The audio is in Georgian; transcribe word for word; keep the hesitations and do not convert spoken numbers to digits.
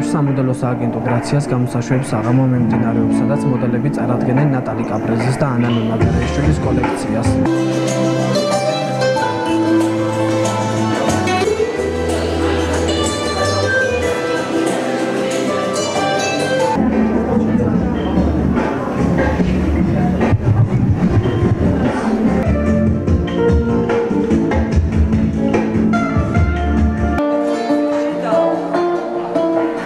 დღეებში სამოდელო სააგენტო გრაციას გამოსაშვებ საღამო მიმდინარეობს, სადაც მოდელები წარადგენენ ნატალი კაპრეზის და ანა ნონაგარეიშვილის კოლექციას.